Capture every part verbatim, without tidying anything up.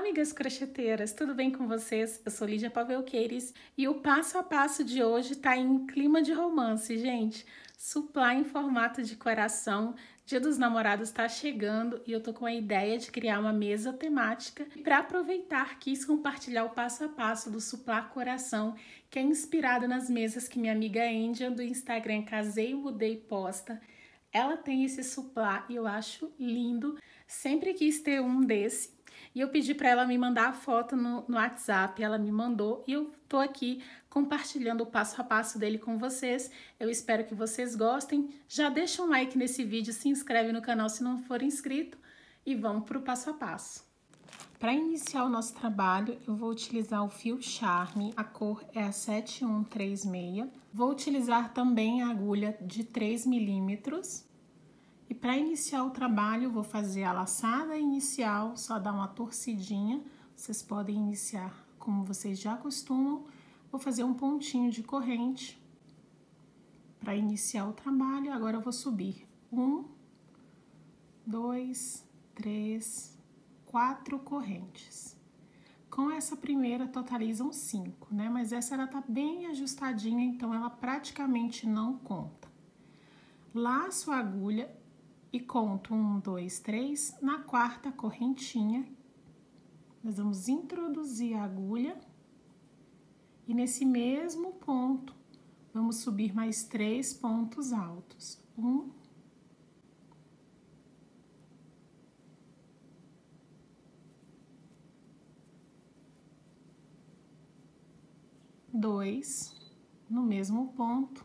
amigas crocheteiras, tudo bem com vocês? Eu sou Lídia Pavelqueires e o passo a passo de hoje tá em clima de romance, gente. Supply em formato de coração. Dia dos Namorados tá chegando e eu tô com a ideia de criar uma mesa temática. E para aproveitar, quis compartilhar o passo a passo do Supply Coração, que é inspirado nas mesas que minha amiga Angel do Instagram Casei, Mudei posta. Ela tem esse supply e eu acho lindo. Sempre quis ter um desse. E eu pedi para ela me mandar a foto no, no WhatsApp, ela me mandou e eu tô aqui compartilhando o passo a passo dele com vocês. Eu espero que vocês gostem. Já deixa um like nesse vídeo, se inscreve no canal se não for inscrito e vamos para o passo a passo. Para iniciar o nosso trabalho, eu vou utilizar o fio Charme, a cor é a sete um três seis. Vou utilizar também a agulha de três milímetros. E para iniciar o trabalho, vou fazer a laçada inicial, só dar uma torcidinha. Vocês podem iniciar como vocês já costumam. Vou fazer um pontinho de corrente para iniciar o trabalho. Agora eu vou subir um, dois, três, quatro correntes. Com essa primeira totalizam cinco, né? Mas essa ela tá bem ajustadinha, então ela praticamente não conta. Laço a agulha e conto um, dois, três. Na quarta correntinha, nós vamos introduzir a agulha e nesse mesmo ponto vamos subir mais três pontos altos. Um, dois, no mesmo ponto,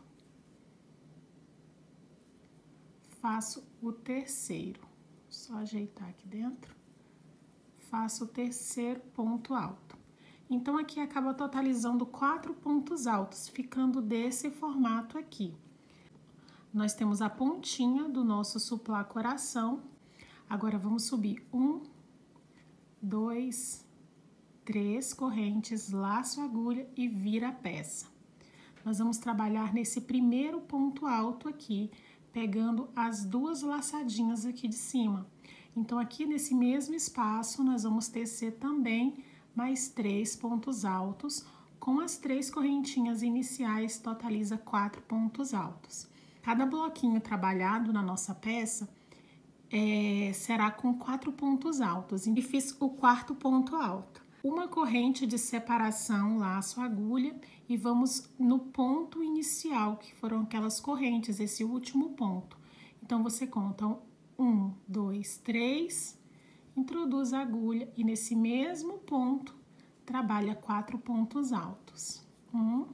faço o terceiro, só ajeitar aqui dentro, faço o terceiro ponto alto. Então, aqui acaba totalizando quatro pontos altos, ficando desse formato aqui. Nós temos a pontinha do nosso supply coração. Agora, vamos subir um, dois, três correntes, laço a agulha e vira a peça. Nós vamos trabalhar nesse primeiro ponto alto aqui, pegando as duas laçadinhas aqui de cima. Então, aqui nesse mesmo espaço, nós vamos tecer também mais três pontos altos. Com as três correntinhas iniciais, totaliza quatro pontos altos. Cada bloquinho trabalhado na nossa peça é, será com quatro pontos altos. E fiz o quarto ponto alto. Uma corrente de separação, laço a agulha e vamos no ponto inicial, que foram aquelas correntes, esse último ponto. Então, você conta um, dois, três, introduz a agulha e nesse mesmo ponto, trabalha quatro pontos altos. Um,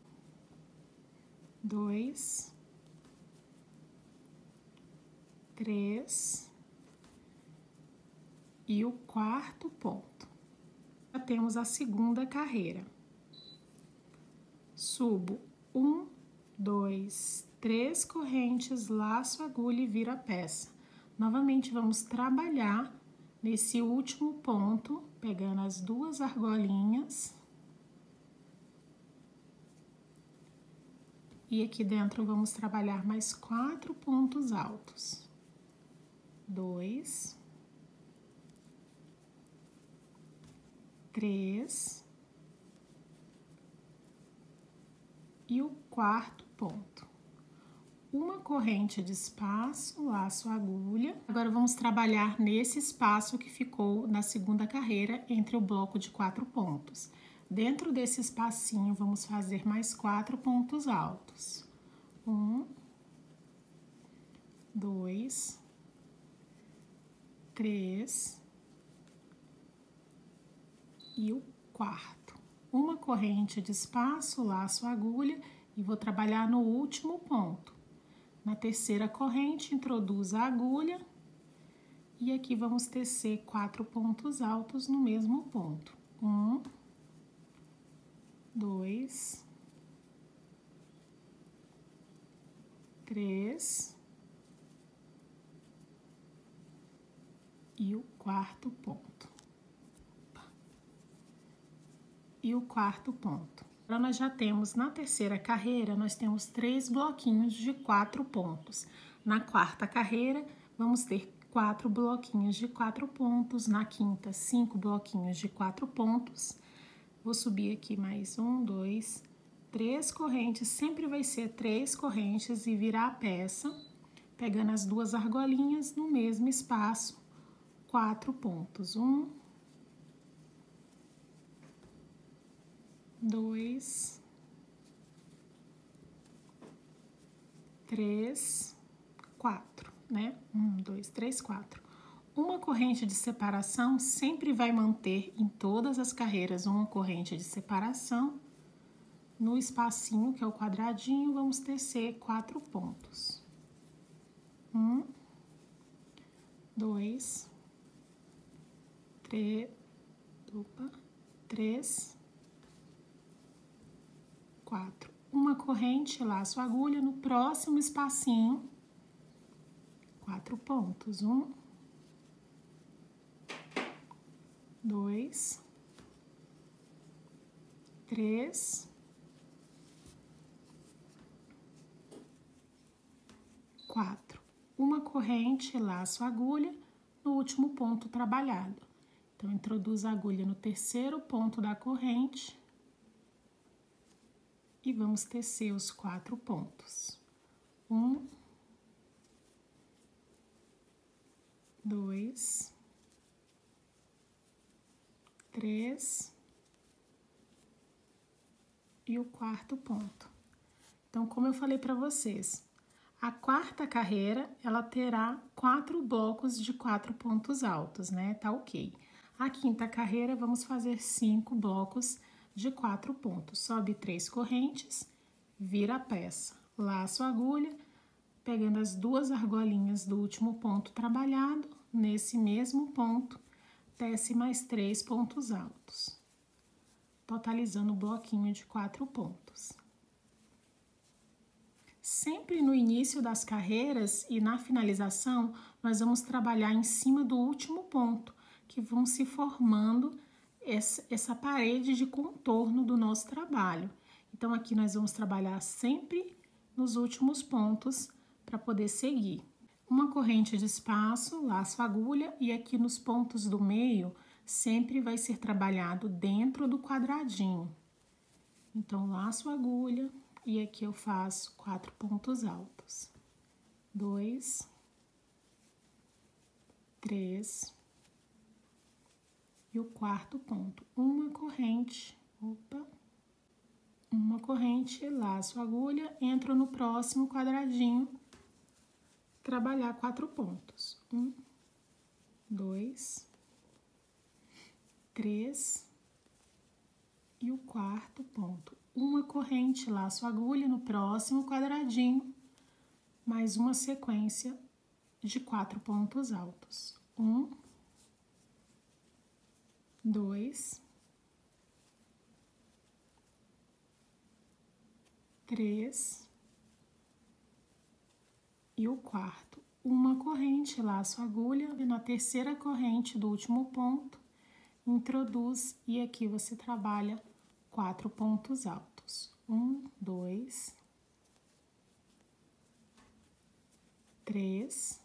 dois, três e o quarto ponto. Já temos a segunda carreira. Subo um, dois, três correntes, laço a agulha e viro a peça. Novamente, vamos trabalhar nesse último ponto, pegando as duas argolinhas. E aqui dentro vamos trabalhar mais quatro pontos altos. Dois. Três e o quarto ponto. Uma corrente de espaço, laço a agulha. Agora, vamos trabalhar nesse espaço que ficou na segunda carreira entre o bloco de quatro pontos. Dentro desse espacinho, vamos fazer mais quatro pontos altos. Um, dois, três e o quarto. Uma corrente de espaço, laço a agulha e vou trabalhar no último ponto. Na terceira corrente, introduzo a agulha e aqui vamos tecer quatro pontos altos no mesmo ponto. Um, dois, três e o quarto ponto. E o quarto ponto. Agora, nós já temos na terceira carreira, nós temos três bloquinhos de quatro pontos. Na quarta carreira, vamos ter quatro bloquinhos de quatro pontos, na quinta, cinco bloquinhos de quatro pontos. Vou subir aqui mais um, dois, três correntes, sempre vai ser três correntes e virar a peça, pegando as duas argolinhas no mesmo espaço, quatro pontos. Um, dois, três, quatro, né? Um, dois, três, quatro. Uma corrente de separação sempre vai manter em todas as carreiras uma corrente de separação. No espacinho, que é o quadradinho, vamos tecer quatro pontos. Um, dois, três, opa, três, quatro. Uma corrente, laço agulha, no próximo espacinho, quatro pontos. Um, dois, três, quatro. Uma corrente, laço agulha, no último ponto trabalhado. Então, introduz a agulha no terceiro ponto da corrente e vamos tecer os quatro pontos. Um, dois, três e o quarto ponto. Então, como eu falei para vocês, a quarta carreira, ela terá quatro blocos de quatro pontos altos, né? Tá ok. A quinta carreira, vamos fazer cinco blocos de quatro pontos. Sobe três correntes, vira a peça, laço a agulha, pegando as duas argolinhas do último ponto trabalhado, nesse mesmo ponto, tece mais três pontos altos, totalizando o bloquinho de quatro pontos. Sempre no início das carreiras e na finalização, nós vamos trabalhar em cima do último ponto, que vão se formando essa, essa parede de contorno do nosso trabalho. Então, aqui nós vamos trabalhar sempre nos últimos pontos para poder seguir. Uma corrente de espaço, laço agulha, e aqui nos pontos do meio, sempre vai ser trabalhado dentro do quadradinho. Então, laço agulha. E aqui eu faço quatro pontos altos. Dois, três e o quarto ponto. Uma corrente, opa, uma corrente, laço agulha, entro no próximo quadradinho, trabalhar quatro pontos. Um, dois, três e o quarto ponto. Uma corrente, laço agulha no próximo quadradinho, mais uma sequência de quatro pontos altos. Um, dois, três e o quarto. Uma corrente, laço agulha, e na terceira corrente do último ponto, introduz e aqui você trabalha quatro pontos altos. Um, dois, três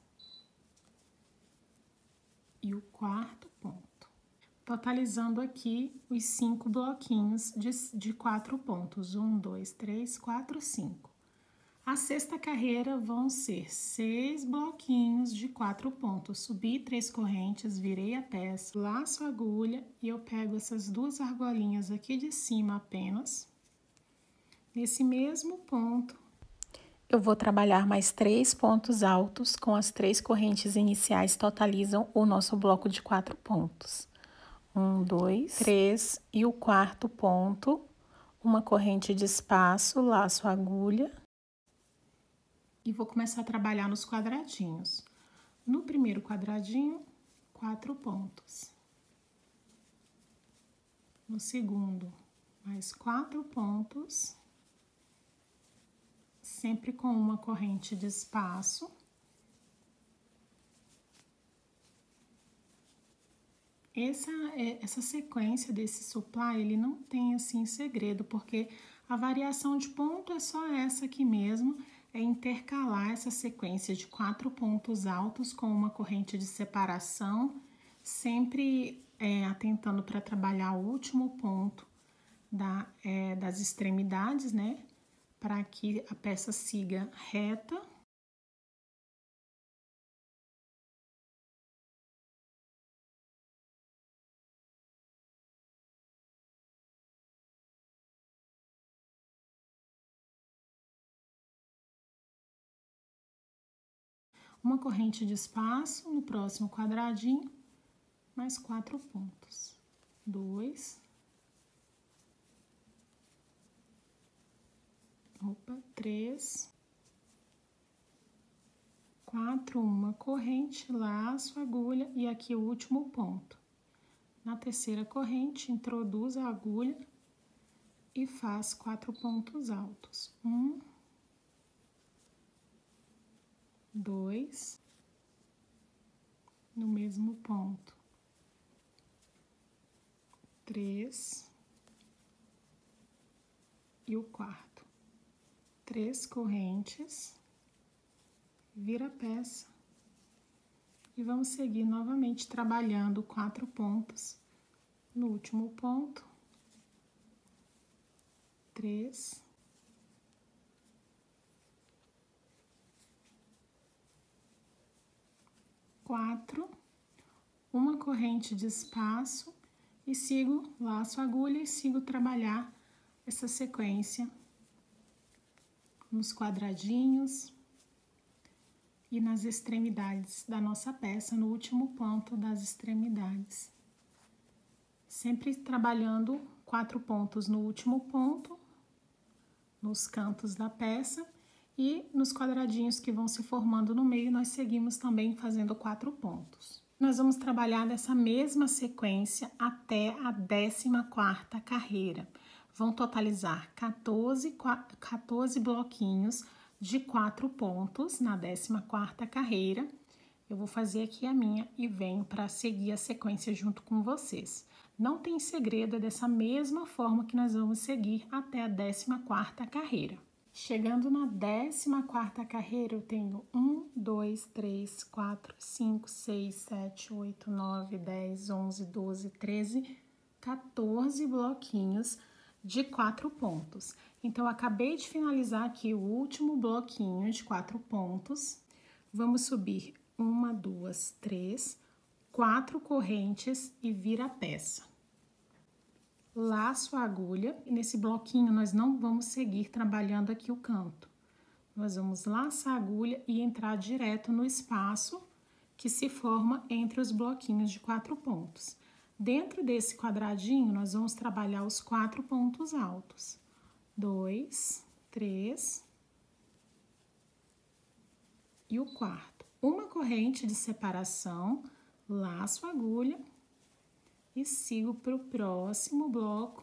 e o quarto ponto. Totalizando aqui os cinco bloquinhos de, de quatro pontos. Um, dois, três, quatro, cinco. A sexta carreira vão ser seis bloquinhos de quatro pontos. Subi três correntes, virei a peça, laço a agulha e eu pego essas duas argolinhas aqui de cima apenas. Nesse mesmo ponto, eu vou trabalhar mais três pontos altos com as três correntes iniciais, totalizam o nosso bloco de quatro pontos. Um, dois, três e o quarto ponto, uma corrente de espaço, laço a agulha. E vou começar a trabalhar nos quadradinhos. No primeiro quadradinho, quatro pontos. No segundo, mais quatro pontos. Sempre com uma corrente de espaço. Essa, essa sequência desse supply, ele não tem assim segredo, porque a variação de ponto é só essa aqui mesmo. é intercalar essa sequência de quatro pontos altos com uma corrente de separação, sempre é, atentando para trabalhar o último ponto da, é, das extremidades, né? Para que a peça siga reta. Uma corrente de espaço no próximo quadradinho, mais quatro pontos. Dois. Opa, três. Quatro, uma corrente, laço, agulha e aqui o último ponto. Na terceira corrente, introduz a agulha e faz quatro pontos altos. Um. Dois, no mesmo ponto, três e o quarto, três correntes, vira a peça e vamos seguir novamente trabalhando quatro pontos no último ponto, três, quatro, uma corrente de espaço e sigo laço agulha e sigo trabalhar essa sequência nos quadradinhos e nas extremidades da nossa peça, no último ponto das extremidades. Sempre trabalhando quatro pontos no último ponto, nos cantos da peça. E nos quadradinhos que vão se formando no meio, nós seguimos também fazendo quatro pontos. Nós vamos trabalhar dessa mesma sequência até a décima quarta carreira. Vão totalizar quatorze, quatorze bloquinhos de quatro pontos na décima quarta carreira. Eu vou fazer aqui a minha e venho para seguir a sequência junto com vocês. Não tem segredo, é dessa mesma forma que nós vamos seguir até a décima quarta carreira. Chegando na décima quarta carreira, eu tenho um, dois, três, quatro, cinco, seis, sete, oito, nove, dez, onze, doze, treze, quatorze bloquinhos de quatro pontos. Então, eu acabei de finalizar aqui o último bloquinho de quatro pontos. Vamos subir uma, duas, três, quatro correntes e vira a peça. Laço a agulha e nesse bloquinho nós não vamos seguir trabalhando aqui o canto. Nós vamos laçar a agulha e entrar direto no espaço que se forma entre os bloquinhos de quatro pontos. Dentro desse quadradinho, nós vamos trabalhar os quatro pontos altos. Dois, três e o quarto. Uma corrente de separação, laço a agulha e sigo para o próximo bloco,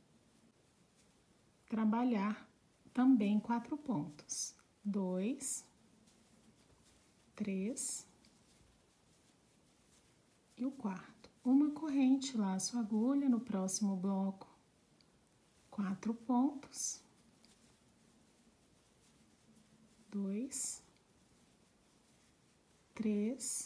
trabalhar também quatro pontos. Dois, três e o quarto. Uma corrente, laço agulha no próximo bloco, quatro pontos. Dois, três,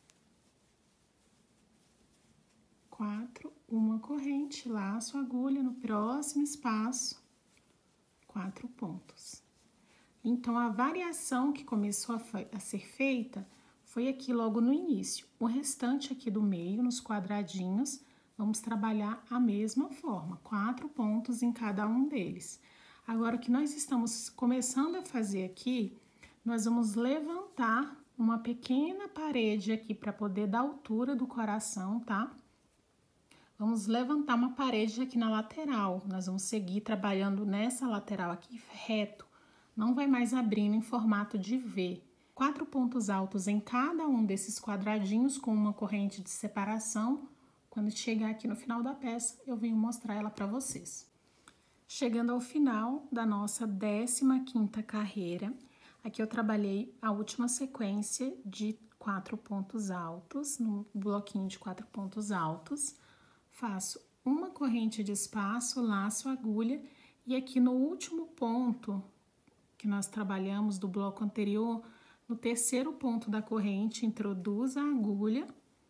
quatro, uma corrente, laço agulha no próximo espaço, quatro pontos. Então, a variação que começou a, a ser feita foi aqui logo no início. O restante aqui do meio, nos quadradinhos, vamos trabalhar a mesma forma, quatro pontos em cada um deles. Agora, o que nós estamos começando a fazer aqui, nós vamos levantar uma pequena parede aqui para poder dar altura do coração, tá? Vamos levantar uma parede aqui na lateral, nós vamos seguir trabalhando nessa lateral aqui reto, não vai mais abrindo em formato de V. Quatro pontos altos em cada um desses quadradinhos com uma corrente de separação. Quando chegar aqui no final da peça, eu venho mostrar ela para vocês. Chegando ao final da nossa décima quinta carreira, aqui eu trabalhei a última sequência de quatro pontos altos, no bloquinho de quatro pontos altos. Faço uma corrente de espaço, laço a agulha e aqui no último ponto que nós trabalhamos do bloco anterior, no terceiro ponto da corrente, introduz a agulha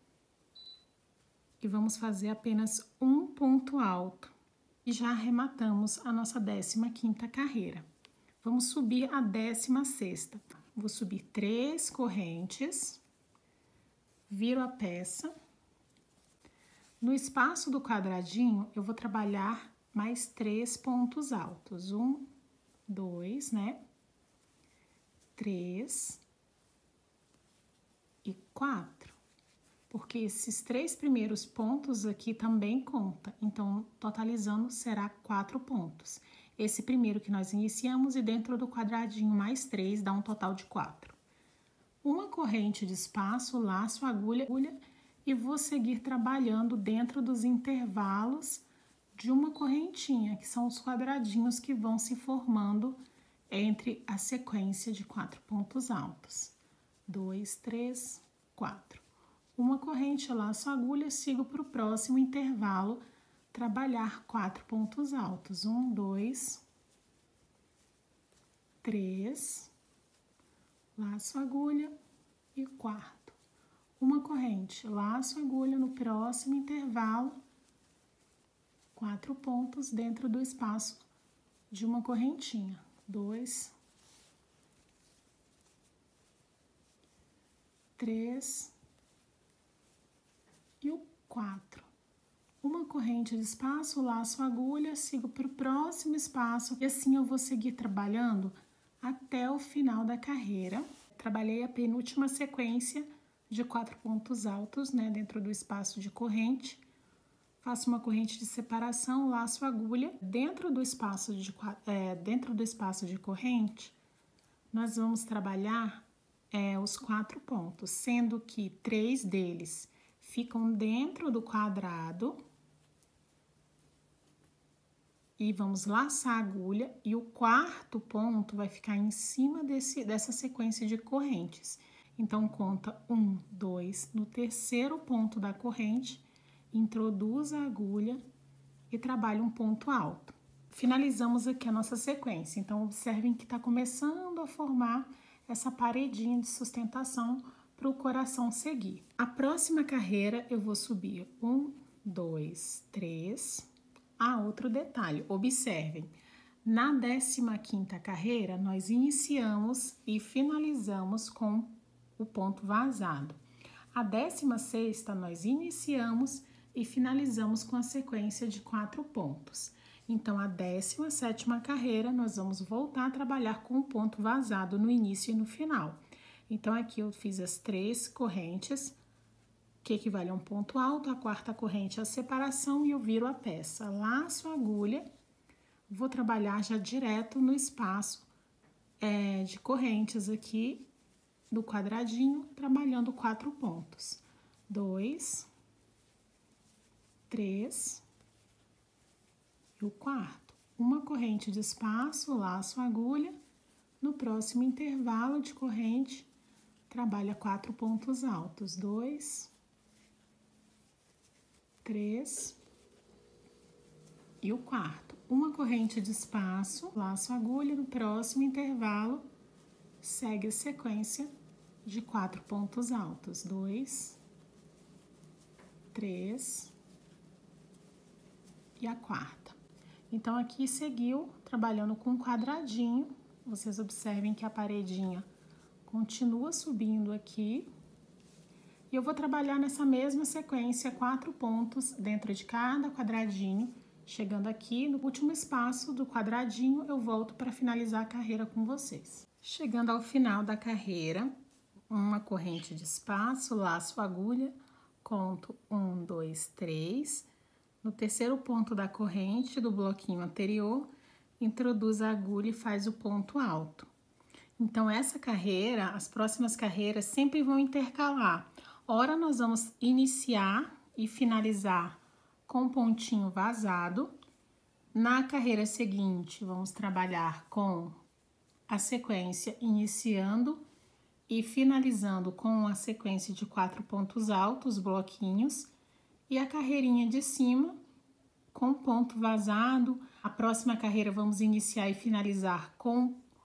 e vamos fazer apenas um ponto alto. E já arrematamos a nossa décima quinta carreira. Vamos subir a décima sexta. Vou subir três correntes, viro a peça. No espaço do quadradinho, eu vou trabalhar mais três pontos altos. Um, dois, né? Três e quatro. Porque esses três primeiros pontos aqui também conta. Então, totalizando, será quatro pontos. Esse primeiro que nós iniciamos e dentro do quadradinho mais três dá um total de quatro. Uma corrente de espaço, laço, agulha, agulha e vou seguir trabalhando dentro dos intervalos de uma correntinha, que são os quadradinhos que vão se formando entre a sequência de quatro pontos altos. Dois, três, quatro. Uma corrente, laço, agulha, sigo para o próximo intervalo, trabalhar quatro pontos altos. Um, dois, três, laço, agulha e quarto. Uma corrente, laço, agulha no próximo intervalo, quatro pontos dentro do espaço de uma correntinha. Dois, três e o quatro. Uma corrente de espaço, laço, agulha, sigo para o próximo espaço e assim eu vou seguir trabalhando até o final da carreira. Trabalhei a penúltima sequência de quatro pontos altos, né, dentro do espaço de corrente. Faço uma corrente de separação, laço, agulha. Dentro do espaço de, é, dentro do espaço de corrente, nós vamos trabalhar é, os quatro pontos, sendo que três deles ficam dentro do quadrado. E vamos laçar a agulha e o quarto ponto vai ficar em cima desse, dessa sequência de correntes. Então, conta um, dois, no terceiro ponto da corrente, introduz a agulha e trabalha um ponto alto. Finalizamos aqui a nossa sequência, então observem que está começando a formar essa paredinha de sustentação para o coração seguir. A próxima carreira eu vou subir um, dois, três. Ah, outro detalhe, observem, na décima quinta carreira nós iniciamos e finalizamos com o ponto vazado. A décima sexta nós iniciamos e finalizamos com a sequência de quatro pontos. Então, a décima sétima carreira nós vamos voltar a trabalhar com o ponto vazado no início e no final. Então, aqui eu fiz as três correntes, que equivale a um ponto alto, a quarta corrente é a separação e eu viro a peça. Laço a agulha, vou trabalhar já direto no espaço é, de correntes aqui do quadradinho, trabalhando quatro pontos. Dois, três e o quarto. Uma corrente de espaço, laço a agulha, no próximo intervalo de corrente, trabalha quatro pontos altos. Dois, três e o quarto. Uma corrente de espaço, laço a agulha, no próximo intervalo, segue a sequência de quatro pontos altos. Dois, três e a quarta. Então, aqui seguiu trabalhando com um quadradinho. Vocês observem que a paredinha continua subindo aqui. E eu vou trabalhar nessa mesma sequência, quatro pontos dentro de cada quadradinho. Chegando aqui no último espaço do quadradinho, eu volto para finalizar a carreira com vocês. Chegando ao final da carreira, uma corrente de espaço, laço, agulha, conto um, dois, três. No terceiro ponto da corrente do bloquinho anterior, introduz a agulha e faz o ponto alto. Então, essa carreira, as próximas carreiras sempre vão intercalar. Ora, nós vamos iniciar e finalizar com pontinho vazado. Na carreira seguinte, vamos trabalhar com a sequência iniciando e finalizando com a sequência de quatro pontos altos, bloquinhos, e a carreirinha de cima com ponto vazado. A próxima carreira vamos iniciar e finalizar com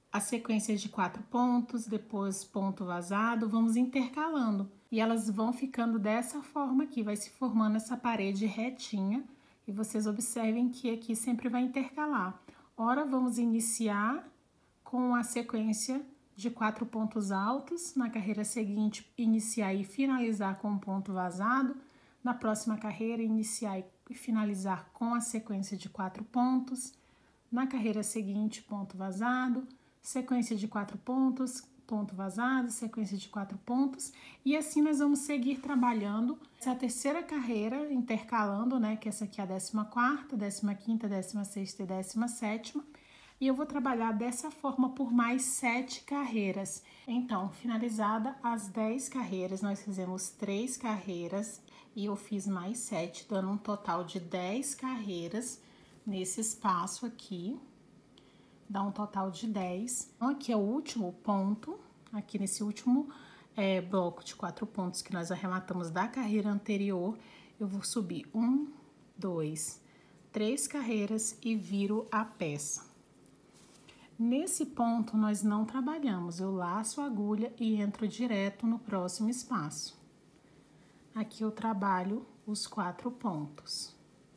a sequência de quatro pontos, depois ponto vazado, vamos intercalando. E elas vão ficando dessa forma aqui, vai se formando essa parede retinha. E vocês observem que aqui sempre vai intercalar. Ora, vamos iniciar com a sequência de quatro pontos altos. Na carreira seguinte, iniciar e finalizar com um ponto vazado. Na próxima carreira, iniciar e finalizar com a sequência de quatro pontos. Na carreira seguinte, ponto vazado. Sequência de quatro pontos, ponto vazado, sequência de quatro pontos, e assim nós vamos seguir trabalhando essa terceira carreira, intercalando, né, que essa aqui é a décima quarta, décima quinta, décima sexta e décima sétima, e eu vou trabalhar dessa forma por mais sete carreiras. Então, finalizada as dez carreiras, nós fizemos três carreiras e eu fiz mais sete, dando um total de dez carreiras nesse espaço aqui. Dá um total de dez. Então, aqui é o último ponto, aqui nesse último é, bloco de quatro pontos que nós arrematamos da carreira anterior, eu vou subir um, dois, três carreiras e viro a peça. Nesse ponto, nós não trabalhamos, eu laço a agulha e entro direto no próximo espaço. Aqui eu trabalho os quatro pontos.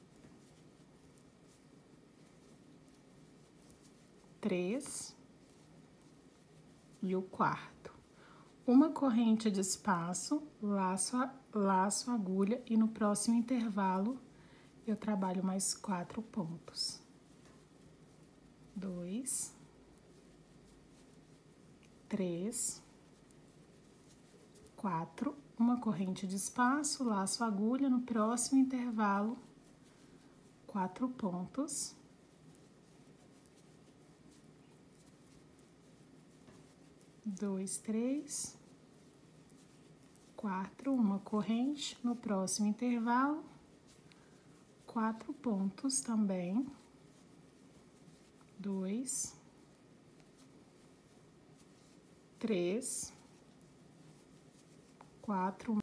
Três e o quarto. Uma corrente de espaço, laço a, laço a agulha e no próximo intervalo eu trabalho mais quatro pontos. Dois, três, quatro, uma corrente de espaço, laço a agulha, no próximo intervalo, quatro pontos. Dois, três, quatro, uma corrente, no próximo intervalo, quatro pontos também, dois, três, quatro,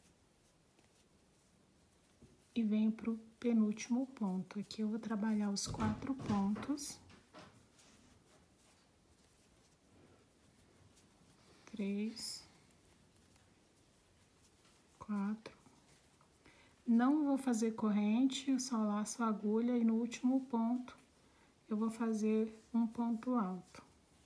e venho pro penúltimo ponto. Aqui eu vou trabalhar os quatro pontos. Três, quatro. Não vou fazer corrente, eu só laço a agulha e no último ponto eu vou fazer um ponto alto.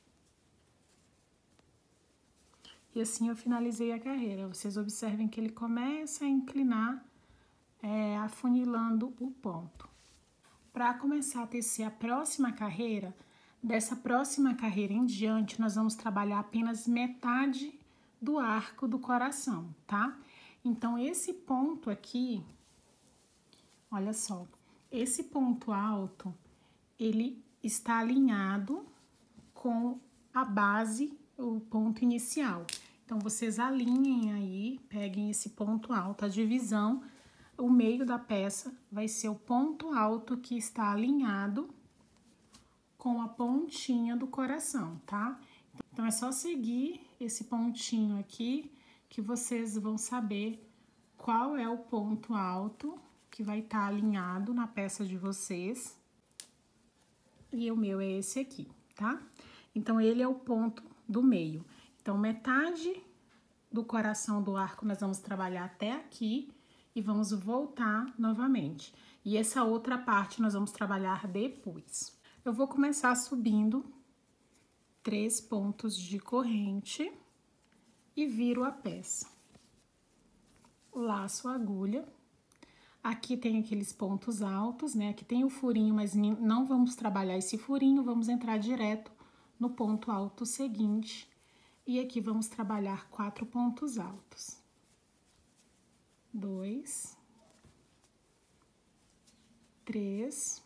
E assim eu finalizei a carreira. Vocês observem que ele começa a inclinar, é, afunilando o ponto. Para começar a tecer a próxima carreira, dessa próxima carreira em diante, nós vamos trabalhar apenas metade do arco do coração, tá? Então, esse ponto aqui, olha só, esse ponto alto, ele está alinhado com a base, o ponto inicial. Então, vocês alinhem aí, peguem esse ponto alto, a divisão, o meio da peça vai ser o ponto alto que está alinhado com a pontinha do coração, tá? Então, é só seguir esse pontinho aqui que vocês vão saber qual é o ponto alto que vai estar alinhado na peça de vocês. E o meu é esse aqui, tá? Então, ele é o ponto do meio. Então, metade do coração do arco nós vamos trabalhar até aqui e vamos voltar novamente. E essa outra parte nós vamos trabalhar depois. Eu vou começar subindo três pontos de corrente e viro a peça. Laço a agulha. Aqui tem aqueles pontos altos, né? Aqui tem o furinho, mas não vamos trabalhar esse furinho, vamos entrar direto no ponto alto seguinte. E aqui vamos trabalhar quatro pontos altos. Dois. Três.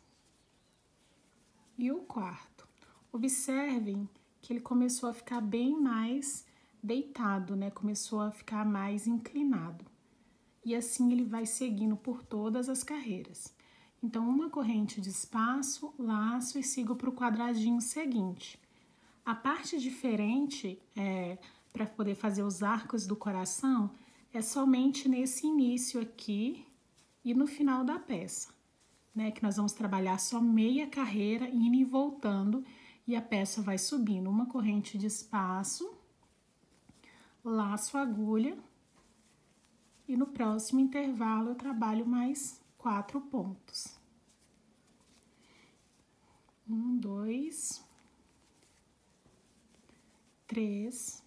E o quarto. Observem que ele começou a ficar bem mais deitado, né? Começou a ficar mais inclinado. E assim ele vai seguindo por todas as carreiras. Então, uma corrente de espaço, laço e sigo para o quadradinho seguinte. A parte diferente, é, para poder fazer os arcos do coração, é somente nesse início aqui e no final da peça, né? Que nós vamos trabalhar só meia carreira, indo e voltando, E a peça vai subindo uma corrente de espaço, laço a agulha, e no próximo intervalo eu trabalho mais quatro pontos. Um, dois, três,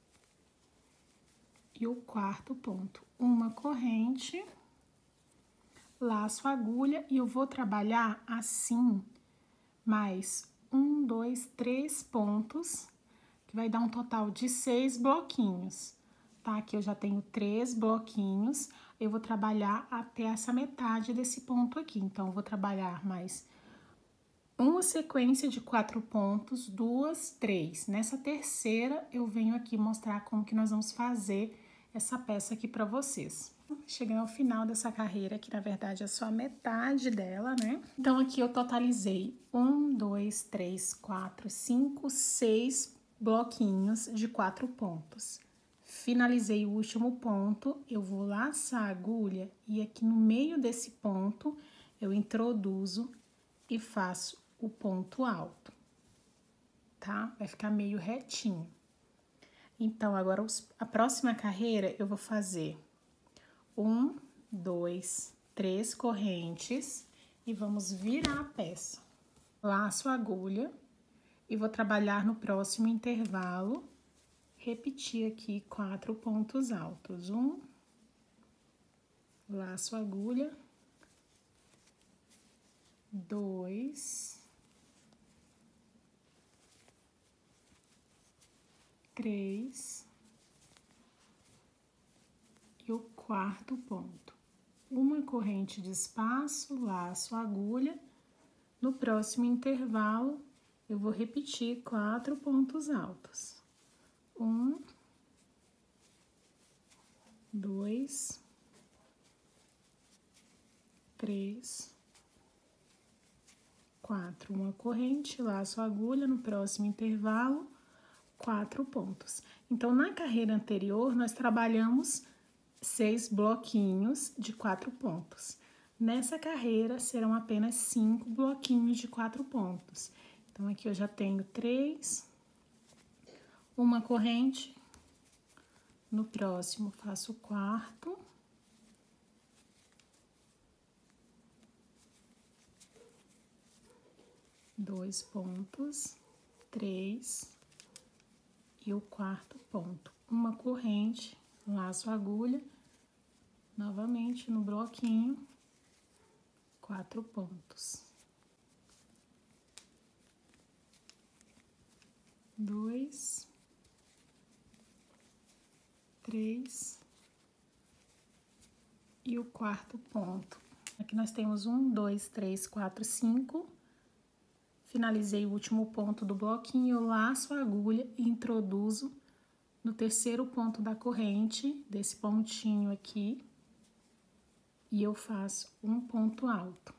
e o quarto ponto. Uma corrente, laço a agulha, e eu vou trabalhar assim, mais um, dois, três pontos, que vai dar um total de seis bloquinhos, tá? Aqui eu já tenho três bloquinhos, eu vou trabalhar até essa metade desse ponto aqui. Então, eu vou trabalhar mais uma sequência de quatro pontos, duas, três. Nessa terceira, eu venho aqui mostrar como que nós vamos fazer essa peça aqui pra vocês. Chegando ao final dessa carreira, que na verdade é só a metade dela, né? Então, aqui eu totalizei um, dois, três, quatro, cinco, seis bloquinhos de quatro pontos. Finalizei o último ponto, eu vou laçar a agulha e aqui no meio desse ponto eu introduzo e faço o ponto alto, tá? Vai ficar meio retinho. Então, agora a próxima carreira eu vou fazer um, dois, três correntes e vamos virar a peça. Laço a agulha e vou trabalhar no próximo intervalo, repetir aqui quatro pontos altos. Um, laço a agulha, dois, três, e o quarto ponto. Uma corrente de espaço, laço a agulha. No próximo intervalo, eu vou repetir quatro pontos altos. Um, dois, três, quatro. Uma corrente, laço a agulha. No próximo intervalo, quatro pontos. Então, na carreira anterior, nós trabalhamos seis bloquinhos de quatro pontos. Nessa carreira, serão apenas cinco bloquinhos de quatro pontos. Então, aqui eu já tenho três, uma corrente. No próximo, faço o quarto. Dois pontos, três, e o quarto ponto. Uma corrente, laço a agulha, novamente no bloquinho, quatro pontos. Dois, três, e o quarto ponto. Aqui nós temos um, dois, três, quatro, cinco. Finalizei o último ponto do bloquinho, eu laço a agulha e introduzo no terceiro ponto da corrente, desse pontinho aqui, e eu faço um ponto alto.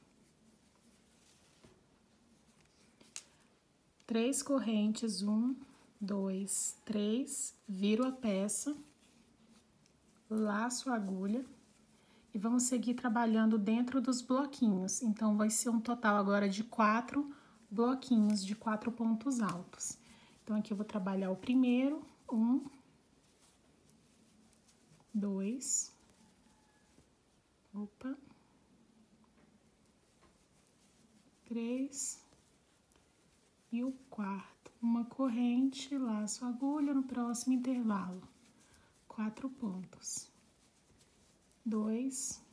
Três correntes, um, dois, três, viro a peça, laço a agulha e vamos seguir trabalhando dentro dos bloquinhos. Então, vai ser um total agora de quatro bloquinhos de quatro pontos altos. Então, aqui eu vou trabalhar o primeiro, um, dois, opa, três, e o quarto. Uma corrente, laço a agulha no próximo intervalo, quatro pontos. Dois,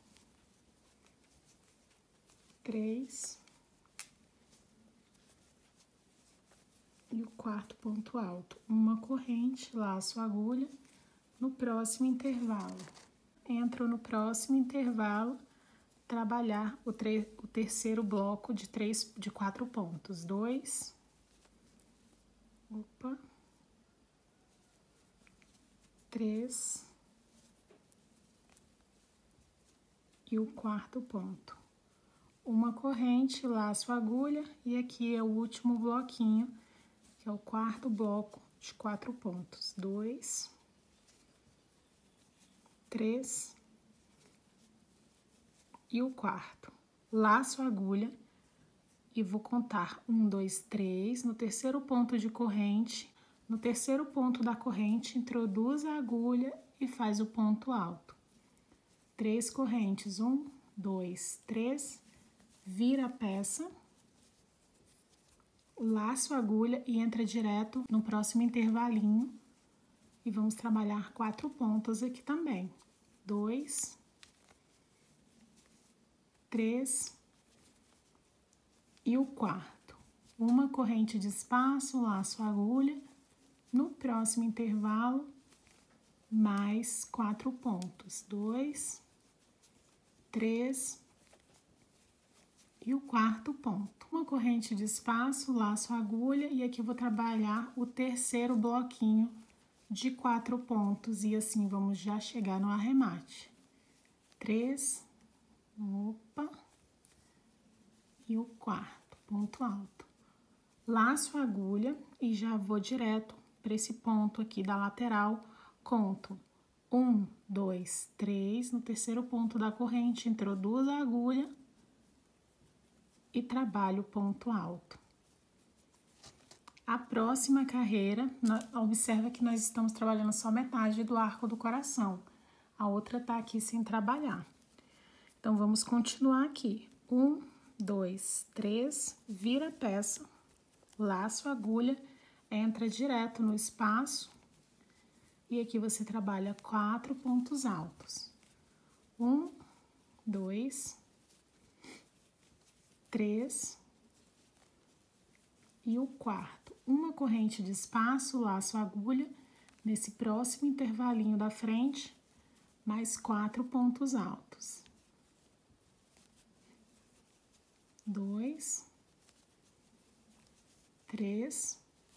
três, e o quarto ponto alto. Uma corrente, laço a agulha no próximo intervalo. Entro no próximo intervalo, trabalhar o, o terceiro bloco de três, de quatro pontos. Dois, opa, três, e o quarto ponto. Uma corrente, laço a agulha e aqui é o último bloquinho, que é o quarto bloco de quatro pontos. Dois, três, e o quarto. Laço a agulha e vou contar um, dois, três. No terceiro ponto de corrente, no terceiro ponto da corrente, introduz a agulha e faz o ponto alto. Três correntes, um, dois, três, vira a peça, laço a agulha e entra direto no próximo intervalinho. E vamos trabalhar quatro pontos aqui também. Dois, três e o quarto. Uma corrente de espaço, laço a agulha. No próximo intervalo, mais quatro pontos. Dois, três e o quarto ponto. Uma corrente de espaço, laço a agulha e aqui eu vou trabalhar o terceiro bloquinho de quatro pontos e assim vamos já chegar no arremate. Três, opa, e o quarto, ponto alto. Laço a agulha e já vou direto para esse ponto aqui da lateral, conto um, dois, três, no terceiro ponto da corrente, introduzo a agulha e trabalho o ponto alto. A próxima carreira, observa que nós estamos trabalhando só metade do arco do coração, a outra tá aqui sem trabalhar. Então, vamos continuar aqui. Um, dois, três, vira a peça, laço a agulha, entra direto no espaço e aqui você trabalha quatro pontos altos. Um, dois, três e o quarto. Uma corrente de espaço, laço a agulha, nesse próximo intervalinho da frente, mais quatro pontos altos. Dois, três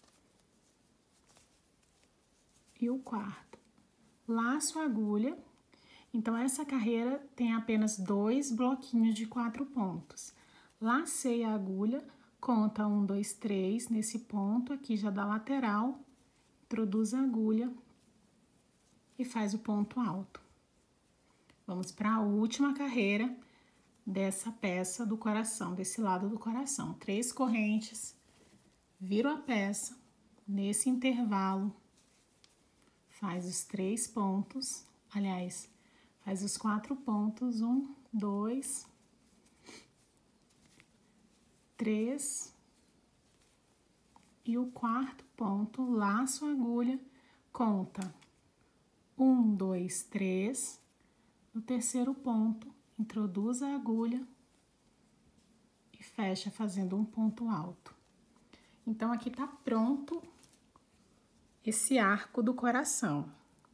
e o quarto. Laço a agulha. Então, essa carreira tem apenas dois bloquinhos de quatro pontos. Lacei a agulha, conta um, dois, três, nesse ponto aqui já da lateral, introduz a agulha e faz o ponto alto. Vamos para a última carreira dessa peça do coração, desse lado do coração. Três correntes, viro a peça, nesse intervalo, faz os três pontos, aliás, faz os quatro pontos, um, dois, três e o quarto ponto, laço a agulha, conta um, dois, três, no terceiro ponto, introduz a agulha e fecha fazendo um ponto alto. Então, aqui tá pronto esse arco do coração.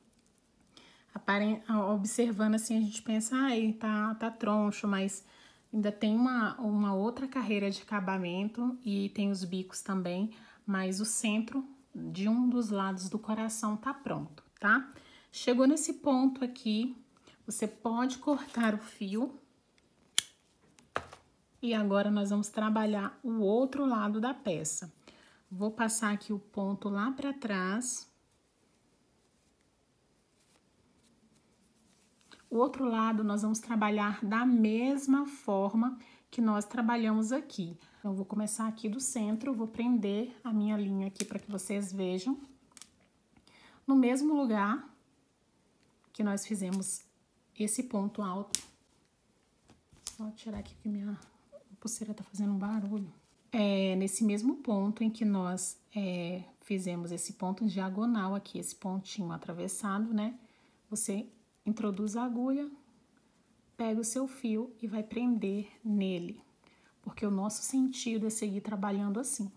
Observando assim, a gente pensa, ai, tá, tá troncho, mas ainda tem uma, uma outra carreira de acabamento e tem os bicos também, mas o centro de um dos lados do coração tá pronto, tá? Chegou nesse ponto aqui, você pode cortar o fio. E agora, nós vamos trabalhar o outro lado da peça. Vou passar aqui o ponto lá pra trás. O outro lado, nós vamos trabalhar da mesma forma que nós trabalhamos aqui. Então, eu vou começar aqui do centro, vou prender a minha linha aqui para que vocês vejam. No mesmo lugar que nós fizemos esse ponto alto. Vou tirar aqui que minha pulseira tá fazendo um barulho. É nesse mesmo ponto em que nós é, fizemos esse ponto diagonal aqui, esse pontinho atravessado, né? Você introduz a agulha, pega o seu fio e vai prender nele, porque o nosso sentido é seguir trabalhando assim.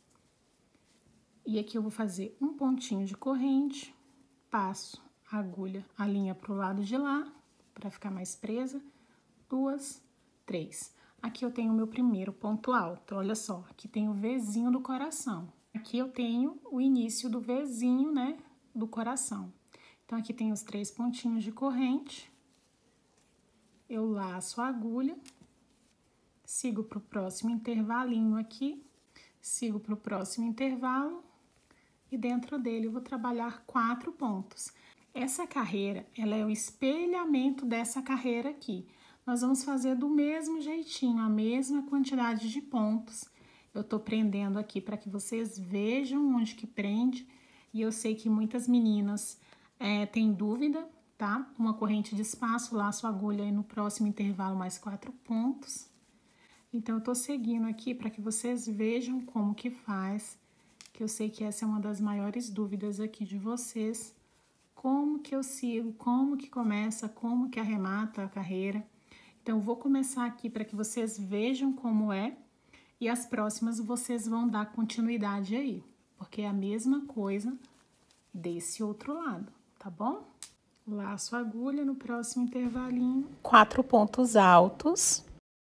E aqui eu vou fazer um pontinho de corrente, passo a agulha, a linha pro lado de lá, para ficar mais presa, duas, três. Aqui eu tenho o meu primeiro ponto alto, olha só, aqui tem o Vzinho do coração. Aqui eu tenho o início do Vzinho, né, do coração. Então, aqui tem os três pontinhos de corrente. Eu laço a agulha, sigo pro próximo intervalinho aqui, sigo pro próximo intervalo e dentro dele eu vou trabalhar quatro pontos. Essa carreira, ela é o espelhamento dessa carreira aqui. nós vamos fazer do mesmo jeitinho, a mesma quantidade de pontos. Eu tô prendendo aqui para que vocês vejam onde que prende. E eu sei que muitas meninas é, têm dúvida, tá? Uma corrente de espaço, laço, agulha e no próximo intervalo mais quatro pontos. Então, eu tô seguindo aqui para que vocês vejam como que faz, que eu sei que essa é uma das maiores dúvidas aqui de vocês. Como que eu sigo, como que começa, como que arremata a carreira. Então, eu vou começar aqui para que vocês vejam como é e as próximas vocês vão dar continuidade aí, porque é a mesma coisa desse outro lado, tá bom? Laço a agulha no próximo intervalinho. Quatro pontos altos.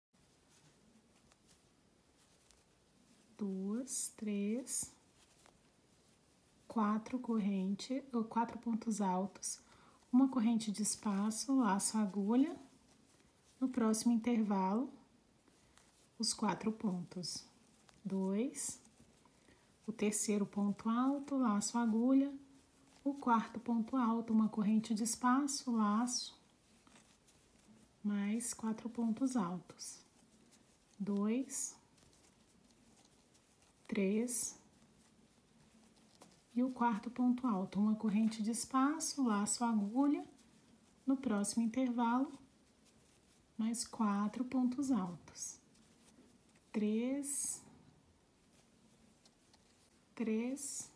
Duas, três, quatro correntes, ou quatro pontos altos. Uma corrente de espaço, laço a agulha. No próximo intervalo, os quatro pontos. Dois. O terceiro ponto alto, laço a agulha. O quarto ponto alto, uma corrente de espaço, laço. Mais quatro pontos altos. Dois. Três. E o quarto ponto alto, uma corrente de espaço, laço a agulha. No próximo intervalo, mais quatro pontos altos. Três, três,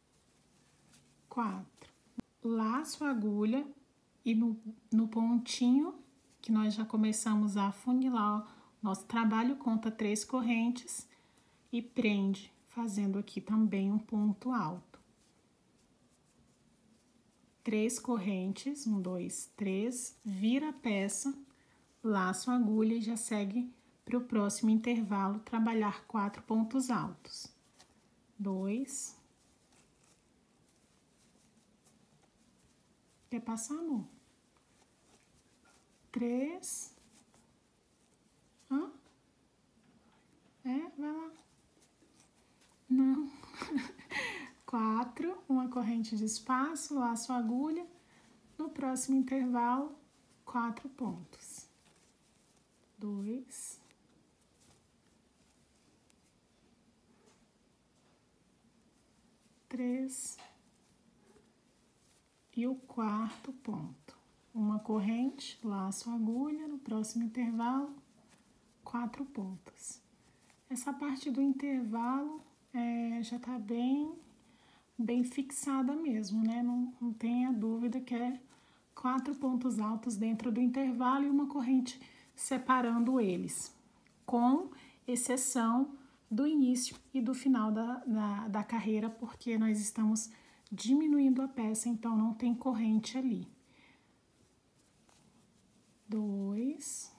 quatro. Laço a agulha e no, no pontinho que nós já começamos a afunilar, nosso trabalho conta três correntes e prende, fazendo aqui também um ponto alto. Três correntes, um, dois, três, vira a peça, laço a agulha e já segue para o próximo intervalo trabalhar quatro pontos altos. Dois. Quer passar, amor? Três. Hã? É, vai lá. Não. Quatro, uma corrente de espaço, laço a agulha. No próximo intervalo, quatro pontos. Dois. Três. E o quarto ponto. Uma corrente, laço a agulha, no próximo intervalo, quatro pontos. Essa parte do intervalo é, já tá bem, bem fixada mesmo, né? Não, não tenha dúvida que é quatro pontos altos dentro do intervalo e uma corrente separando eles, com exceção do início e do final da, da, da carreira, porque nós estamos diminuindo a peça, então não tem corrente ali. Dois,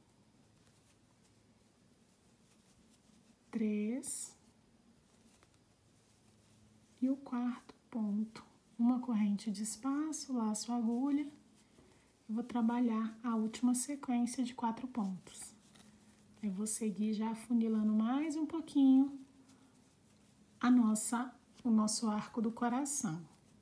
três e o quarto ponto. Uma corrente de espaço, laço a agulha. Eu vou trabalhar a última sequência de quatro pontos. Eu vou seguir já afunilando mais um pouquinho a nossa, o nosso arco do coração.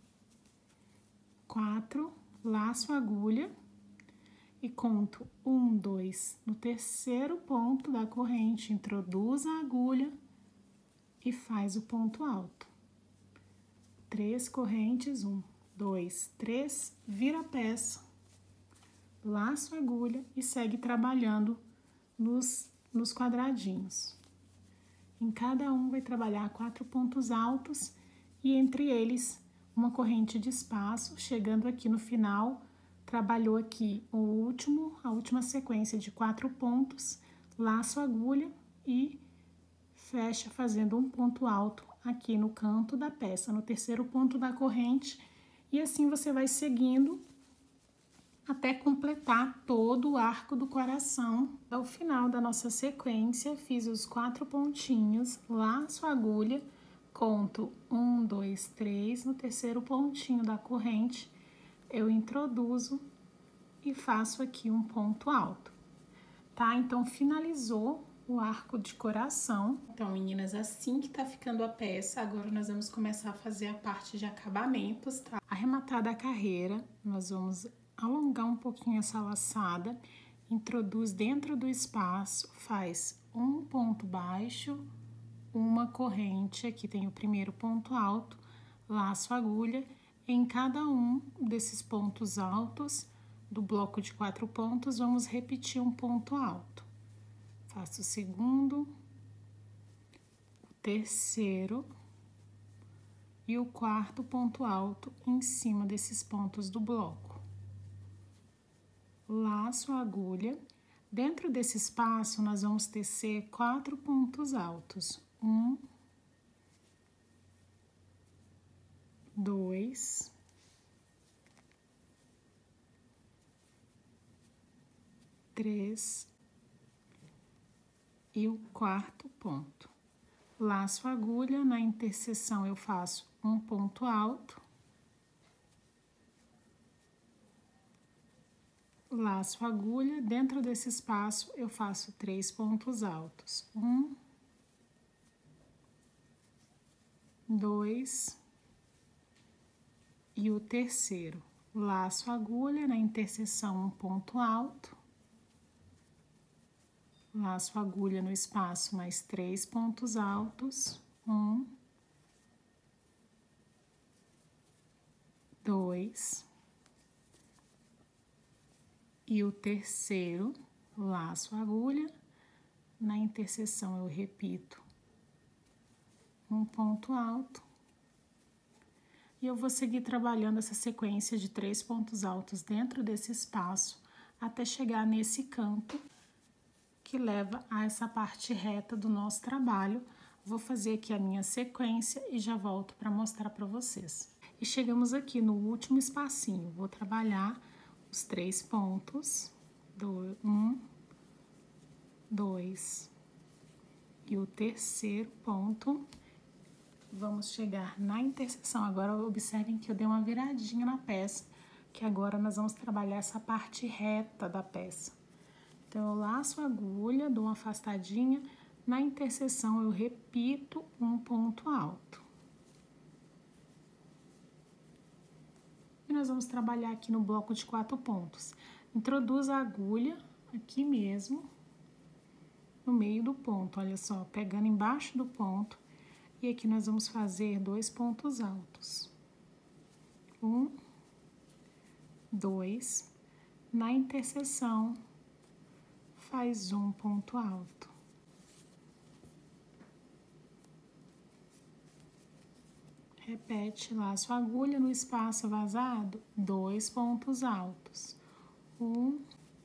Quatro, laço a agulha e conto um, dois. No terceiro ponto da corrente, introduz a agulha e faz o ponto alto. Três correntes, um, dois, três, vira a peça, laço a agulha e segue trabalhando nos, nos quadradinhos. Em cada um vai trabalhar quatro pontos altos e entre eles uma corrente de espaço. Chegando aqui no final, trabalhou aqui o último, a última sequência de quatro pontos, laço a agulha e fecha fazendo um ponto alto aqui no canto da peça, no terceiro ponto da corrente, e assim você vai seguindo até completar todo o arco do coração. Ao final da nossa sequência, fiz os quatro pontinhos, laço a agulha, conto um, dois, três, no terceiro pontinho da corrente, eu introduzo e faço aqui um ponto alto, tá? Então, finalizou o arco de coração. Então, meninas, assim que tá ficando a peça, agora nós vamos começar a fazer a parte de acabamentos, tá? Arrematada a carreira, nós vamos alongar um pouquinho essa laçada introduz dentro do espaço, faz um ponto baixo, uma corrente, aqui tem o primeiro ponto alto, laço a agulha, em cada um desses pontos altos do bloco de quatro pontos, vamos repetir um ponto alto. Faço o segundo, o terceiro e o quarto ponto alto em cima desses pontos do bloco. Laço a agulha, dentro desse espaço nós vamos tecer quatro pontos altos, um, dois, três e o quarto ponto. Laço a agulha, na interseção eu faço um ponto alto, laço a agulha, dentro desse espaço eu faço três pontos altos, um, dois e o terceiro. Laço a agulha, na interseção um ponto alto, laço a agulha no espaço mais três pontos altos, um, dois e o terceiro, laço a agulha, na interseção eu repito um ponto alto e eu vou seguir trabalhando essa sequência de três pontos altos dentro desse espaço até chegar nesse canto que leva a essa parte reta do nosso trabalho. Vou fazer aqui a minha sequência e já volto para mostrar para vocês. E chegamos aqui no último espacinho, vou trabalhar os três pontos, do, um, dois e o terceiro ponto. Vamos chegar na interseção. Agora observem que eu dei uma viradinha na peça, que agora nós vamos trabalhar essa parte reta da peça. Então, eu laço a agulha, dou uma afastadinha, na interseção eu repito um ponto alto. E nós vamos trabalhar aqui no bloco de quatro pontos. Introduz a agulha aqui mesmo, no meio do ponto, olha só, pegando embaixo do ponto. E aqui nós vamos fazer dois pontos altos. Um, dois, na interseção, faz um ponto alto. Repete, laço a agulha no espaço vazado, dois pontos altos. Um,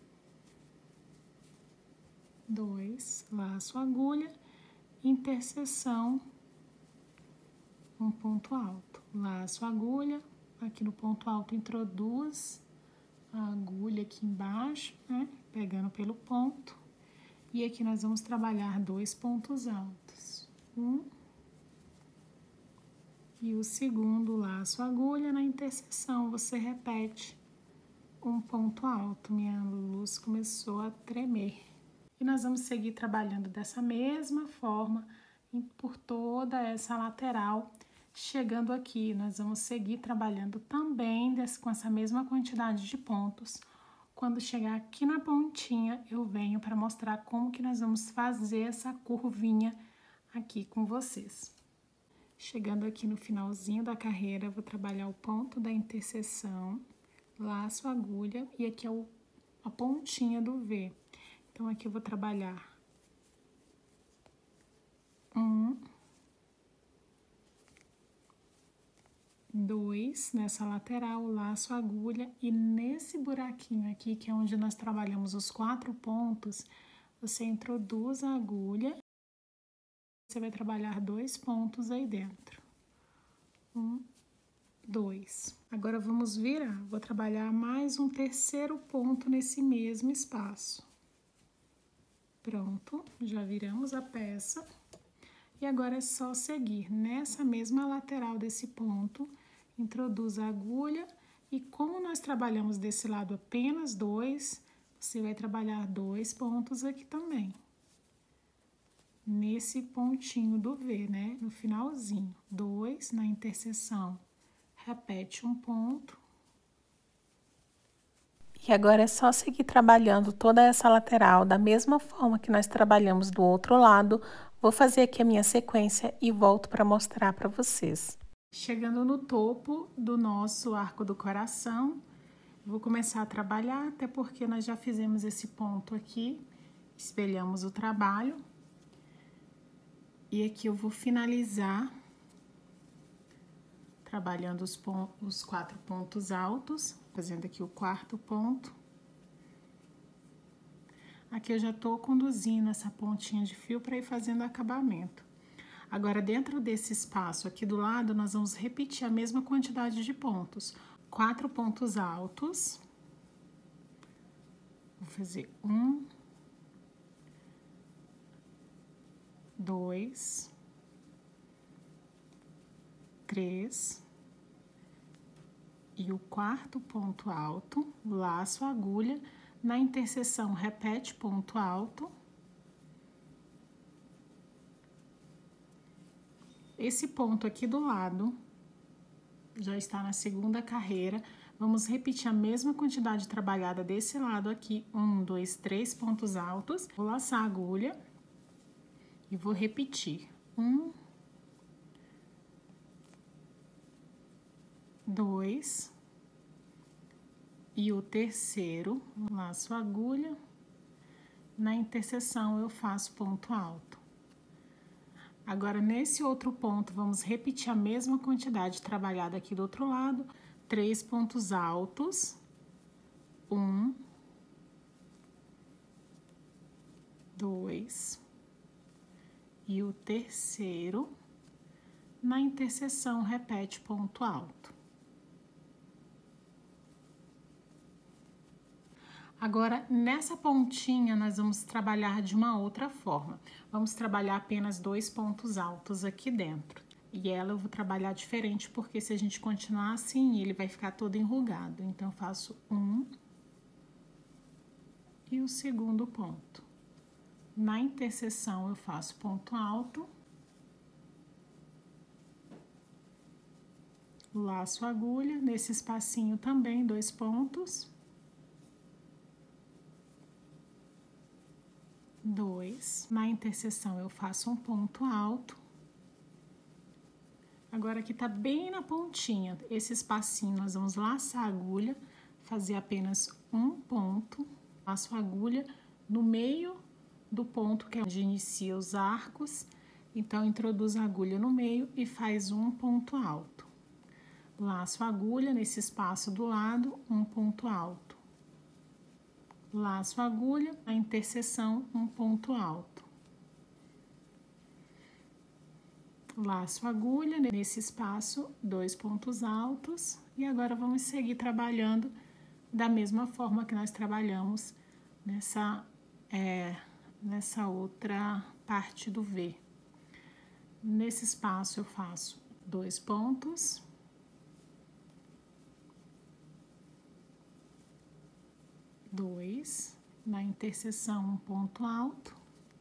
dois, laço a agulha, interseção, um ponto alto. Laço a agulha, aqui no ponto alto introduz a agulha aqui embaixo, né? Pegando pelo ponto. E aqui nós vamos trabalhar dois pontos altos. Um. E o segundo, laço a agulha, na interseção você repete um ponto alto. Minha luz começou a tremer. E nós vamos seguir trabalhando dessa mesma forma por toda essa lateral. Chegando aqui, nós vamos seguir trabalhando também desse, com essa mesma quantidade de pontos. Quando chegar aqui na pontinha, eu venho para mostrar como que nós vamos fazer essa curvinha aqui com vocês. Chegando aqui no finalzinho da carreira, eu vou trabalhar o ponto da interseção, laço a agulha e aqui é o, a pontinha do V. Então, aqui eu vou trabalhar um, dois, nessa lateral, laço a agulha e nesse buraquinho aqui, que é onde nós trabalhamos os quatro pontos, você introduz a agulha. Você vai trabalhar dois pontos aí dentro. Um, dois. Agora, vamos virar. Vou trabalhar mais um terceiro ponto nesse mesmo espaço. Pronto, já viramos a peça. E agora é só seguir nessa mesma lateral desse ponto. Introduz a agulha e como nós trabalhamos desse lado apenas dois, você vai trabalhar dois pontos aqui também. Nesse pontinho do V, né? No finalzinho. Dois, na interseção, repete um ponto. E agora é só seguir trabalhando toda essa lateral da mesma forma que nós trabalhamos do outro lado. Vou fazer aqui a minha sequência e volto para mostrar para vocês. Chegando no topo do nosso arco do coração, vou começar a trabalhar, até porque nós já fizemos esse ponto aqui, espelhamos o trabalho. E aqui eu vou finalizar trabalhando os, os quatro pontos altos, fazendo aqui o quarto ponto. Aqui eu já tô conduzindo essa pontinha de fio para ir fazendo acabamento. Agora, dentro desse espaço aqui do lado, nós vamos repetir a mesma quantidade de pontos. Quatro pontos altos. Vou fazer um, dois, três, e o quarto ponto alto, laço a agulha, na interseção repete ponto alto. Esse ponto aqui do lado já está na segunda carreira. Vamos repetir a mesma quantidade trabalhada desse lado aqui, um, dois, três pontos altos. Vou laçar a agulha e vou repetir um, dois, e o terceiro, laço a agulha, na interseção eu faço ponto alto. Agora, nesse outro ponto, vamos repetir a mesma quantidade trabalhada aqui do outro lado, três pontos altos, um, dois, e o terceiro, na interseção repete ponto alto. Agora, nessa pontinha, nós vamos trabalhar de uma outra forma. Vamos trabalhar apenas dois pontos altos aqui dentro. E ela eu vou trabalhar diferente, porque se a gente continuar assim, ele vai ficar todo enrugado. Então, eu faço um e o segundo ponto. Na interseção, eu faço ponto alto. Laço a agulha, nesse espacinho também, dois pontos. Dois, na interseção eu faço um ponto alto. Agora aqui tá bem na pontinha, esse espacinho nós vamos laçar a agulha, fazer apenas um ponto, laço a agulha no meio do ponto que é onde inicia os arcos, então introduz a agulha no meio e faz um ponto alto. Laço a agulha nesse espaço do lado, um ponto alto. Laço a agulha, a interseção, um ponto alto. Laço a agulha nesse espaço, dois pontos altos. E agora vamos seguir trabalhando da mesma forma que nós trabalhamos nessa, é, nessa outra parte do V. Nesse espaço eu faço dois pontos. Dois, na interseção um ponto alto,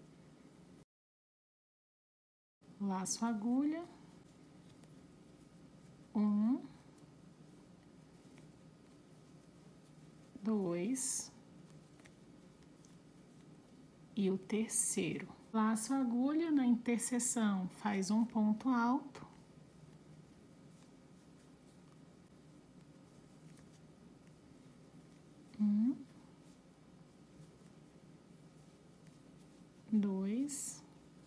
laço a agulha, um, dois, e o terceiro. Laço a agulha, na interseção faz um ponto alto, um, dois,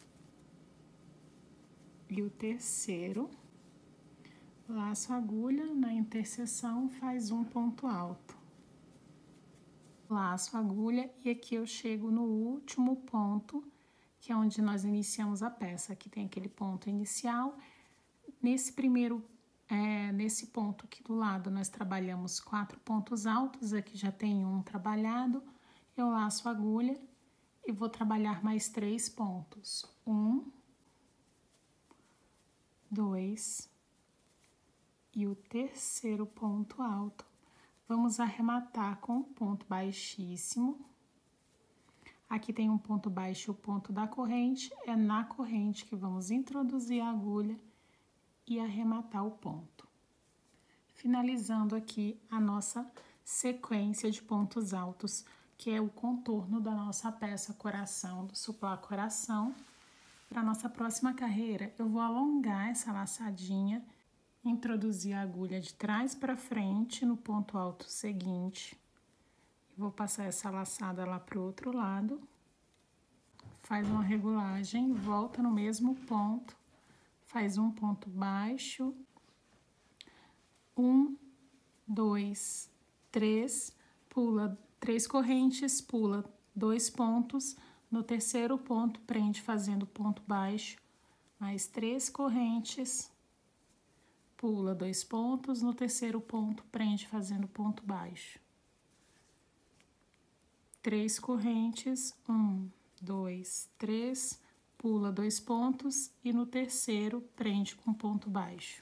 e o terceiro, laço a agulha, na interseção faz um ponto alto. Laço a agulha e aqui eu chego no último ponto, que é onde nós iniciamos a peça. Aqui tem aquele ponto inicial. Nesse primeiro, é, nesse ponto aqui do lado, nós trabalhamos quatro pontos altos, aqui já tem um trabalhado. Eu laço a agulha e vou trabalhar mais três pontos. Um, dois, e o terceiro ponto alto. Vamos arrematar com um ponto baixíssimo. Aqui tem um ponto baixo e o ponto da corrente, é na corrente que vamos introduzir a agulha e arrematar o ponto. Finalizando aqui a nossa sequência de pontos altos, que é o contorno da nossa peça coração, do suplá coração. Para a nossa próxima carreira, eu vou alongar essa laçadinha, introduzir a agulha de trás para frente no ponto alto seguinte. Vou passar essa laçada lá para o outro lado. Faz uma regulagem, volta no mesmo ponto, faz um ponto baixo. Um, dois, três, pula três correntes, pula dois pontos. No terceiro ponto, prende fazendo ponto baixo, mais três correntes, pula dois pontos. No terceiro ponto, prende fazendo ponto baixo. Três correntes, um, dois, três, pula dois pontos e no terceiro prende com ponto baixo.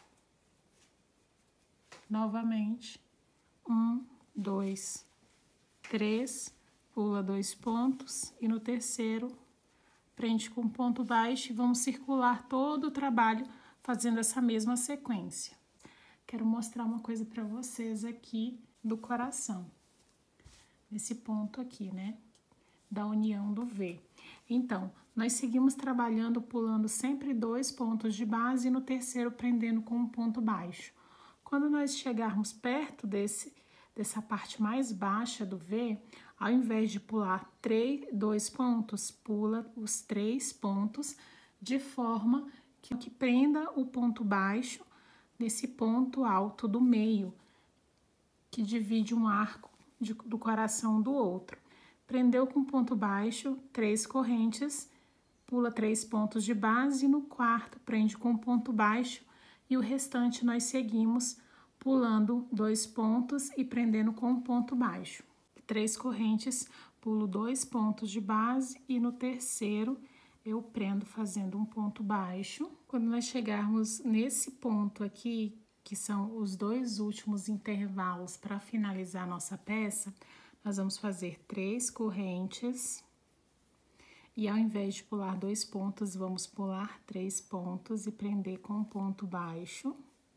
Novamente, um, dois, três, pula dois pontos e no terceiro prende com ponto baixo e vamos circular todo o trabalho fazendo essa mesma sequência. Quero mostrar uma coisa para vocês aqui do coração, nesse ponto aqui, né? Da união do V. Então, nós seguimos trabalhando, pulando sempre dois pontos de base e no terceiro prendendo com um ponto baixo. Quando nós chegarmos perto desse, dessa parte mais baixa do V, ao invés de pular três, dois pontos, pula os três pontos de forma que, que prenda o ponto baixo nesse ponto alto do meio, que divide um arco de, do coração do outro. Prendeu com ponto baixo, três correntes, pula três pontos de base e no quarto prende com ponto baixo e o restante nós seguimos pulando dois pontos e prendendo com ponto baixo. Três correntes, pulo dois pontos de base e no terceiro eu prendo fazendo um ponto baixo. Quando nós chegarmos nesse ponto aqui, que são os dois últimos intervalos para finalizar a nossa peça, nós vamos fazer três correntes e ao invés de pular dois pontos, vamos pular três pontos e prender com um ponto baixo.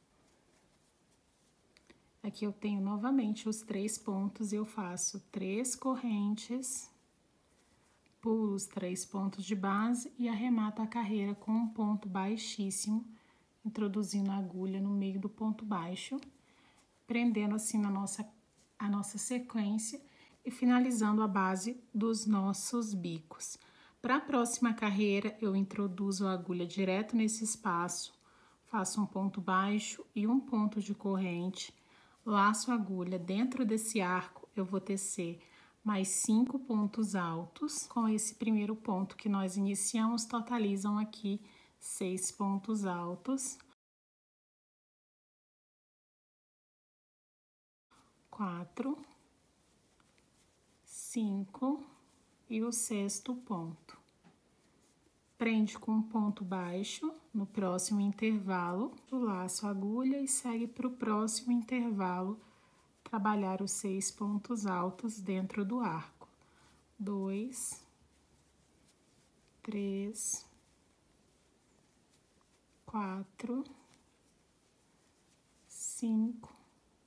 Aqui eu tenho novamente os três pontos e eu faço três correntes, pulo os três pontos de base e arremato a carreira com um ponto baixíssimo, introduzindo a agulha no meio do ponto baixo, prendendo assim na nossa, a nossa sequência e finalizando a base dos nossos bicos. Para a próxima carreira, eu introduzo a agulha direto nesse espaço, faço um ponto baixo e um ponto de corrente, laço a agulha dentro desse arco, eu vou tecer mais cinco pontos altos. Com esse primeiro ponto que nós iniciamos, totalizam aqui seis pontos altos. Quatro, cinco e o sexto ponto. Prende com um ponto baixo no próximo intervalo, laço a agulha e segue para o próximo intervalo, trabalhar os seis pontos altos dentro do arco. Dois, três, quatro, cinco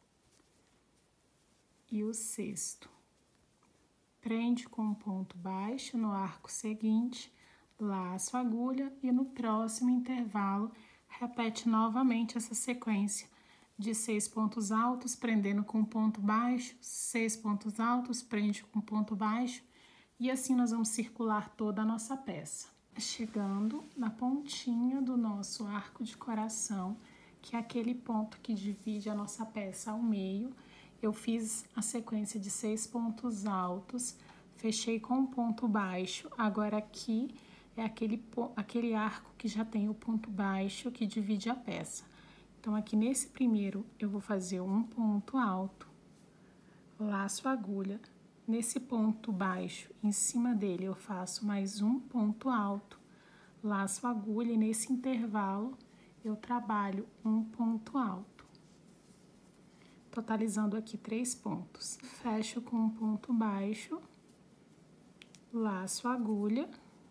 e o sexto. Prende com um ponto baixo no arco seguinte, laço a agulha e no próximo intervalo repete novamente essa sequência de seis pontos altos, prendendo com ponto baixo, seis pontos altos, prende com ponto baixo e assim nós vamos circular toda a nossa peça. Chegando na pontinha do nosso arco de coração, que é aquele ponto que divide a nossa peça ao meio, eu fiz a sequência de seis pontos altos, fechei com um ponto baixo, agora aqui é aquele, aquele arco que já tem o ponto baixo que divide a peça. Então, aqui nesse primeiro, eu vou fazer um ponto alto, laço a agulha, nesse ponto baixo, em cima dele, eu faço mais um ponto alto, laço a agulha e nesse intervalo, eu trabalho um ponto alto. Totalizando aqui três pontos. Fecho com um ponto baixo, laço a agulha.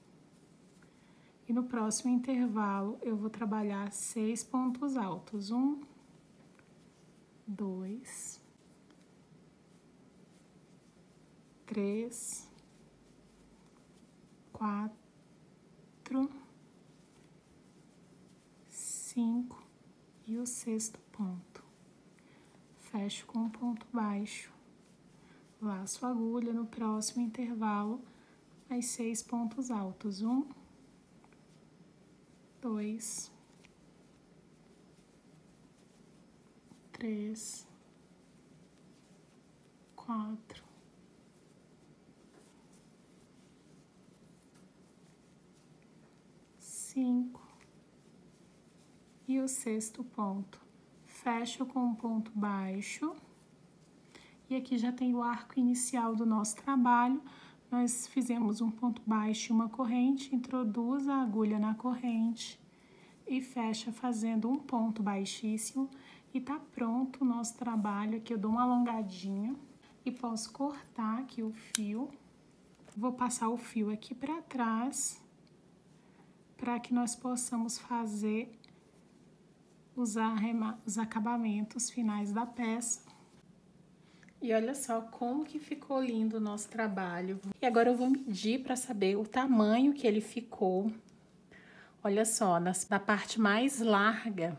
E no próximo intervalo, eu vou trabalhar seis pontos altos. Um, dois, três, quatro, cinco e o sexto ponto. Fecho com um ponto baixo. Laço a agulha no próximo intervalo, mais seis pontos altos. Um, dois, três, quatro, cinco e o sexto ponto. Fecho com um ponto baixo. E aqui já tem o arco inicial do nosso trabalho. Nós fizemos um ponto baixo e uma corrente, introduz a agulha na corrente e fecha fazendo um ponto baixíssimo. E tá pronto o nosso trabalho. Aqui eu dou uma alongadinha e posso cortar aqui o fio. Vou passar o fio aqui para trás, para que nós possamos fazer os, os acabamentos finais da peça. E olha só como que ficou lindo o nosso trabalho. E agora eu vou medir para saber o tamanho que ele ficou. Olha só, na, da parte mais larga,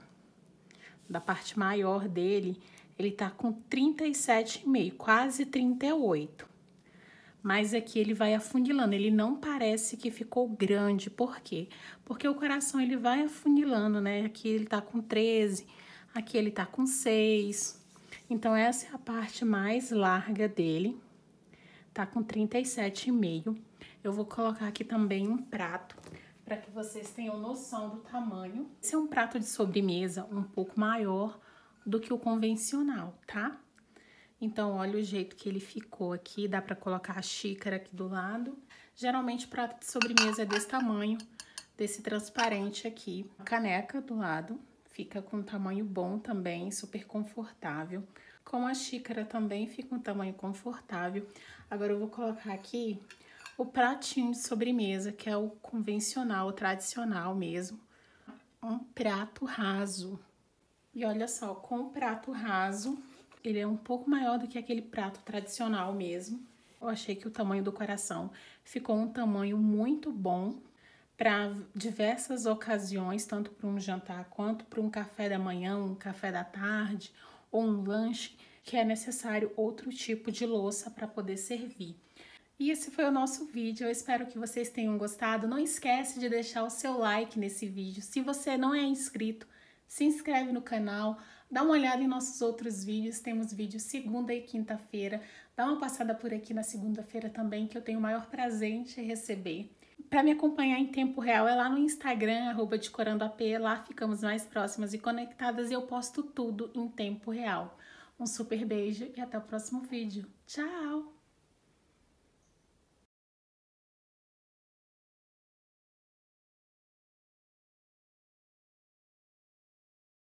da parte maior dele, ele tá com trinta e sete vírgula cinco, quase trinta e oito. Mas aqui ele vai afunilando, ele não parece que ficou grande. Por quê? Porque o coração ele vai afunilando, né? Aqui ele tá com treze, aqui ele tá com seis. Então, essa é a parte mais larga dele, tá com trinta e sete vírgula cinco. Eu vou colocar aqui também um prato, para que vocês tenham noção do tamanho. Esse é um prato de sobremesa um pouco maior do que o convencional, tá? Então, olha o jeito que ele ficou aqui, dá para colocar a xícara aqui do lado. Geralmente, o prato de sobremesa é desse tamanho, desse transparente aqui. A caneca do lado. Fica com um tamanho bom também, super confortável. Com a xícara também fica um tamanho confortável. Agora eu vou colocar aqui o pratinho de sobremesa, que é o convencional, o tradicional mesmo. Um prato raso. E olha só, com o prato raso, ele é um pouco maior do que aquele prato tradicional mesmo. Eu achei que o tamanho do coração ficou um tamanho muito bom para diversas ocasiões, tanto para um jantar quanto para um café da manhã, um café da tarde ou um lanche, que é necessário outro tipo de louça para poder servir. E esse foi o nosso vídeo, eu espero que vocês tenham gostado. Não esquece de deixar o seu like nesse vídeo. Se você não é inscrito, se inscreve no canal, dá uma olhada em nossos outros vídeos, temos vídeos segunda e quinta-feira. Dá uma passada por aqui na segunda-feira também, que eu tenho o maior prazer em te receber. Para me acompanhar em tempo real é lá no Instagram, arroba decorandoap, lá ficamos mais próximas e conectadas e eu posto tudo em tempo real. Um super beijo e até o próximo vídeo. Tchau!